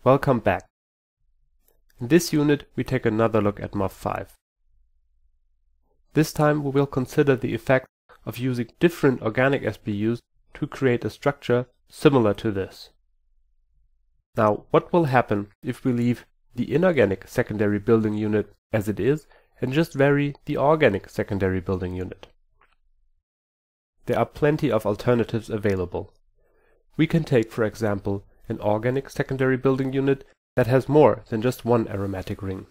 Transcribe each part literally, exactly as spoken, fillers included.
Welcome back. In this unit we take another look at M O F five. This time we will consider the effect of using different organic S B Us to create a structure similar to this. Now, what will happen if we leave the inorganic secondary building unit as it is and just vary the organic secondary building unit? There are plenty of alternatives available. We can take, for example, an organic secondary building unit that has more than just one aromatic ring.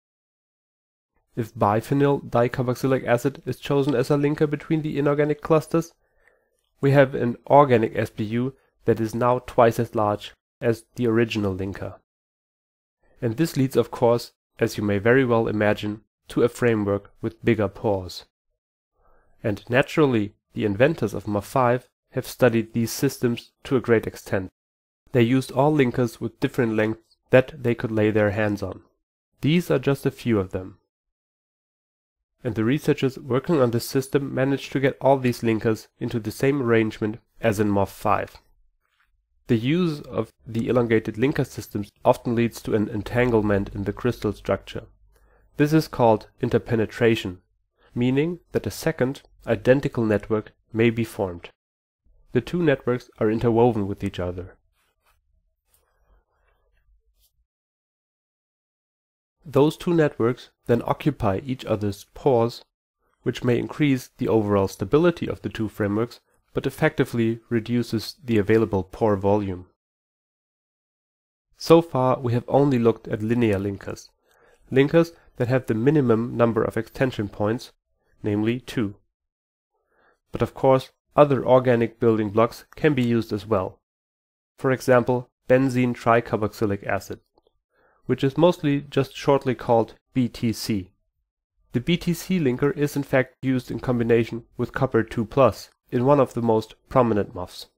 If biphenyl dicarboxylic acid is chosen as a linker between the inorganic clusters, we have an organic S B U that is now twice as large as the original linker. And this leads, of course, as you may very well imagine, to a framework with bigger pores. And naturally, the inventors of M O F five have studied these systems to a great extent. They used all linkers with different lengths that they could lay their hands on. These are just a few of them. And the researchers working on this system managed to get all these linkers into the same arrangement as in M O F five. The use of the elongated linker systems often leads to an entanglement in the crystal structure. This is called interpenetration, meaning that a second, identical network may be formed. The two networks are interwoven with each other. Those two networks then occupy each other's pores, which may increase the overall stability of the two frameworks, but effectively reduces the available pore volume. So far we have only looked at linear linkers, linkers that have the minimum number of extension points, namely two. But of course, other organic building blocks can be used as well. For example, benzene tricarboxylic acid, which is mostly just shortly called B T C. The B T C linker is in fact used in combination with copper two plus in one of the most prominent M O Fs.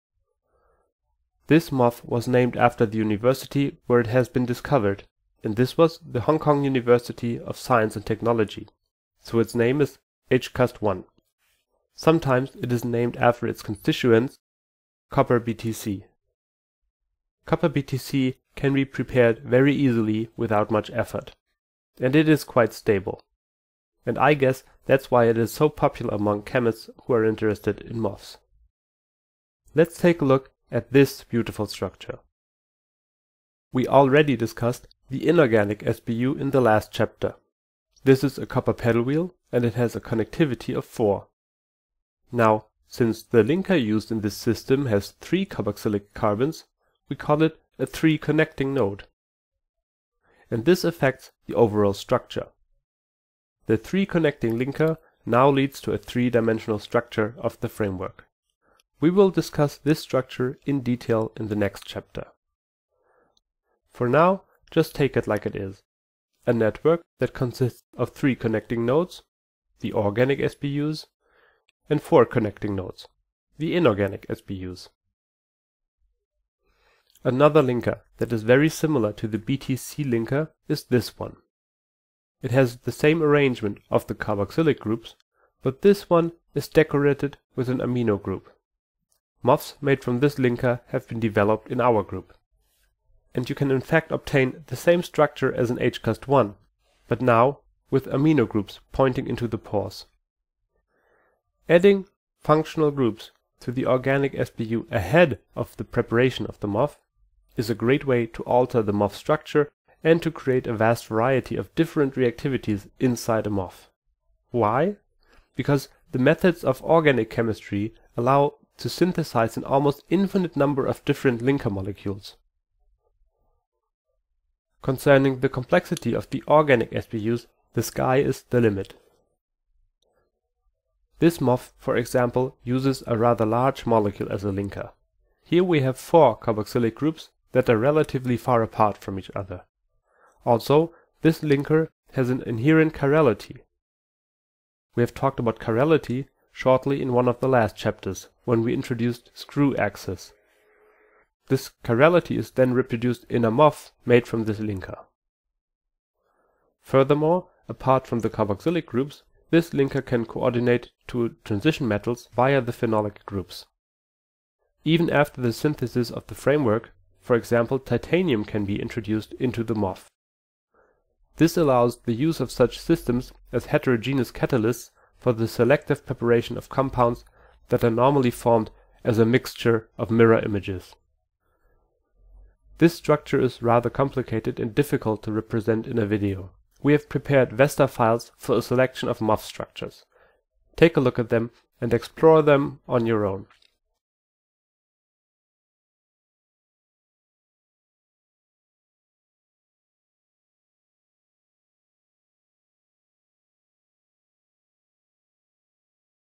This M O F was named after the university where it has been discovered, and this was the Hong Kong University of Science and Technology, so its name is H C U S T one. Sometimes it is named after its constituents, copper B T C. Copper B T C can be prepared very easily without much effort, and it is quite stable. And I guess that's why it is so popular among chemists who are interested in M O Fs. Let's take a look at this beautiful structure. We already discussed the inorganic S B U in the last chapter. This is a copper pedal wheel and it has a connectivity of four. Now, since the linker used in this system has three carboxylic carbons, we call it a three connecting node. And this affects the overall structure. The three connecting linker now leads to a three-dimensional structure of the framework. We will discuss this structure in detail in the next chapter. For now, just take it like it is. A network that consists of three connecting nodes, the organic S B Us, and four connecting nodes, the inorganic S B Us. Another linker that is very similar to the B T C linker is this one. It has the same arrangement of the carboxylic groups, but this one is decorated with an amino group. M O Fs made from this linker have been developed in our group. And you can in fact obtain the same structure as in H C U S T one, but now with amino groups pointing into the pores. Adding functional groups to the organic S B U ahead of the preparation of the M O F is a great way to alter the M O F structure and to create a vast variety of different reactivities inside a M O F. Why? Because the methods of organic chemistry allow to synthesize an almost infinite number of different linker molecules. Concerning the complexity of the organic S B Us, the sky is the limit. This M O F, for example, uses a rather large molecule as a linker. Here we have four carboxylic groups that are relatively far apart from each other. Also, this linker has an inherent chirality. We have talked about chirality shortly in one of the last chapters, when we introduced screw axes. This chirality is then reproduced in a M O F made from this linker. Furthermore, apart from the carboxylic groups, this linker can coordinate to transition metals via the phenolic groups. Even after the synthesis of the framework, for example titanium, can be introduced into the M O F. This allows the use of such systems as heterogeneous catalysts for the selective preparation of compounds that are normally formed as a mixture of mirror images. This structure is rather complicated and difficult to represent in a video. We have prepared Vesta files for a selection of M O F structures. Take a look at them and explore them on your own.